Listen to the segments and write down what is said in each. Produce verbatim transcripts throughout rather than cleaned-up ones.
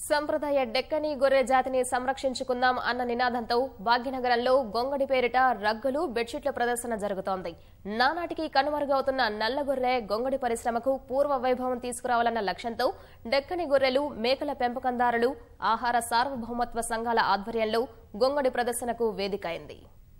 సంప్రదాయ డెక్కని గొర్రె జాతిని సంరక్షించుకుందాం అన్న నినాదంతో భాగ్యనగరంలో గొంగడి పేరిట రగ్గులు బెడ్షీట్ల ప్రదర్శన జరుగుతోంది. నానాటికి కనుమరుగవుతున్న నల్ల గొర్రె గొంగడి పరిశ్రమకు పూర్వ వైభవం తీసుకురావాలన్న లక్ష్యంతో డెక్కని గొర్రెలు, మేకల పెంపకందారులు, ఆహార సార్వభౌమత్వ సంఘాల ఆధ్వర్యంలో గొంగడి ప్రదర్శనకు వేదికైంది.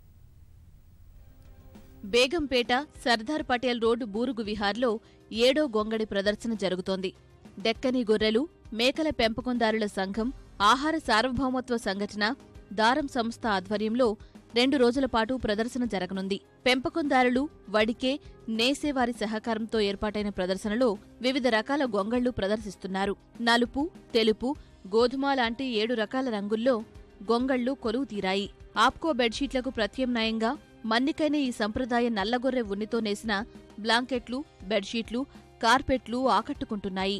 బేగంపేట సర్దార్ పటేల్ రోడ్ బూరుగు విహార్లో ఏడో గొంగడి ప్రదర్శన జరుగుతోంది. డెక్కని గొర్రెలు, మేకల పెంపకందారుల సంఘం, ఆహార సార్వభౌమత్వ సంఘటన, దారం సంస్థ ఆధ్వర్యంలో రెండు రోజుల పాటు ప్రదర్శన జరగనుంది. పెంపకందారులు, వడికే, నేసేవారి సహకారంతో ఏర్పాటైన ప్రదర్శనలో వివిధ రకాల గొంగళ్లు ప్రదర్శిస్తున్నారు. నలుపు, తెలుపు, గోధుమ లాంటి ఏడు రకాల రంగుల్లో గొంగళ్లు కొలువు తీరాయి. ఆప్కో బెడ్షీట్లకు ప్రత్యామ్నాయంగా మన్నికైన ఈ సంప్రదాయ నల్లగొర్రె ఉన్నితో నేసిన బ్లాంకెట్లు, బెడ్షీట్లు, కార్పెట్లు ఆకట్టుకుంటున్నాయి.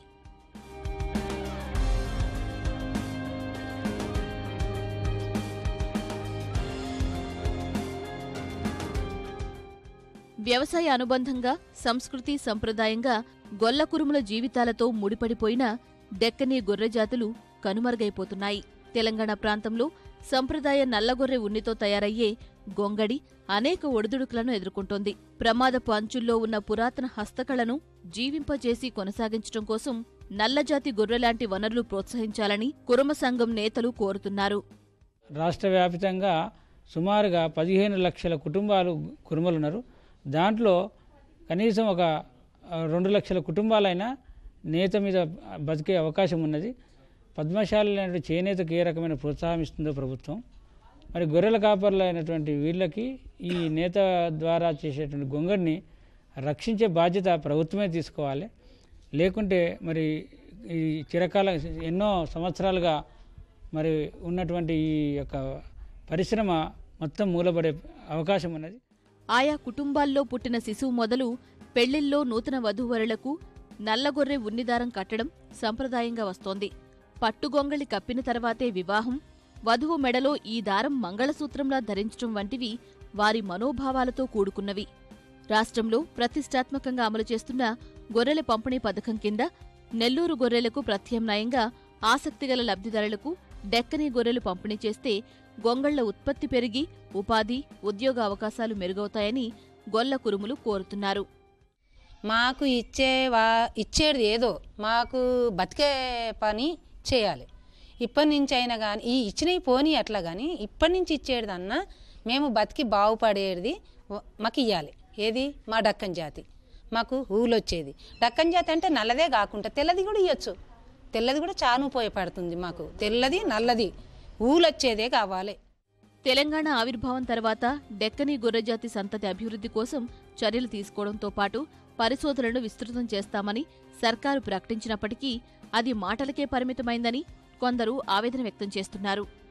వ్యవసాయ అనుబంధంగా, సంస్కృతి సంప్రదాయంగా గొల్లకురుముల జీవితాలతో ముడిపడిపోయిన డెక్కనీ గొర్రె జాతులు కనుమరుగైపోతున్నాయి. తెలంగాణ ప్రాంతంలో సంప్రదాయ నల్లగొర్రె ఉన్నితో తయారయ్యే గొంగడి అనేక ఒడిదుడుకులను ఎదుర్కొంటోంది. ప్రమాదపు అంచుల్లో ఉన్న పురాతన హస్తకళను జీవింపజేసి కొనసాగించడం కోసం నల్లజాతి గొర్రెలాంటి వనరులు ప్రోత్సహించాలని కురుమ సంఘం నేతలు కోరుతున్నారు. రాష్ట్ర వ్యాప్తంగా సుమారుగా పదిహేను లక్షల కుటుంబాలు కురుమలున్నారు. దాంట్లో కనీసం ఒక రెండు లక్షల కుటుంబాలైనా నేత మీద బతికే అవకాశం ఉన్నది. పద్మశాలి చేనేతకు ఏ రకమైన ప్రోత్సాహం ఇస్తుందో ప్రభుత్వం, మరి గొర్రెల కాపర్లు అయినటువంటి వీళ్ళకి ఈ నేత ద్వారా చేసేటువంటి గొంగడిని రక్షించే బాధ్యత ప్రభుత్వమే తీసుకోవాలి. లేకుంటే మరి ఈ చిరకాల ఎన్నో సంవత్సరాలుగా మరి ఉన్నటువంటి ఈ యొక్క పరిశ్రమ మొత్తం మూలపడే అవకాశం ఉన్నది. ఆయా కుటుంబాల్లో పుట్టిన శిశువు మొదలు పెళ్లిల్లో నూతన వధూవరులకు నల్లగొర్రె ఉన్నిదారం కట్టడం సంప్రదాయంగా వస్తోంది. పట్టుగొంగళి కప్పిన తర్వాతే వివాహం, వధువు మెడలో ఈ దారం మంగళసూత్రంలా ధరించడం వంటివి వారి మనోభావాలతో కూడుకున్నవి. రాష్ట్రంలో ప్రతిష్టాత్మకంగా అమలు చేస్తున్న గొర్రెల పంపిణీ పథకం కింద నెల్లూరు గొర్రెలకు ప్రత్యామ్నాయంగా ఆసక్తిగల లబ్ధిదారులకు డెక్కనీ గొర్రెలు పంపిణీ చేస్తే గొంగళ్ల ఉత్పత్తి పెరిగి ఉపాధి, ఉద్యోగ అవకాశాలు మెరుగవుతాయని గొల్ల కురుములు కోరుతున్నారు. మాకు ఇచ్చేవా ఇచ్చేది ఏదో మాకు బతికే పని చేయాలి. ఇప్పటి నుంచి అయినా కానీ ఈ ఇచ్చినవి పోనీ అట్లా కానీ ఇప్పటి నుంచి ఇచ్చేదన్నా మేము బతికి బాగుపడేది మాకు ఇవ్వాలి. ఏది మా డక్కన్ జాతి మాకు ఊళ్ళు వచ్చేది. డక్కన్ జాతి అంటే నల్లదే కాకుండా తెల్లది కూడా ఇవ్వచ్చు. తెల్లది కూడా చాను పోయి పడుతుంది. మాకు తెల్లది నల్లది ఊళ్ళు వచ్చేదే కావాలి. తెలంగాణ ఆవిర్భావం తర్వాత డెక్కనీ గొర్రెజాతి సంతతి అభివృద్ధి కోసం చర్యలు తీసుకోవడంతో పాటు పరిశోధనలను విస్తృతం చేస్తామని సర్కారు ప్రకటించినప్పటికీ అది మాటలకే పరిమితమైందని కొందరు ఆవేదన వ్యక్తం చేస్తున్నారు.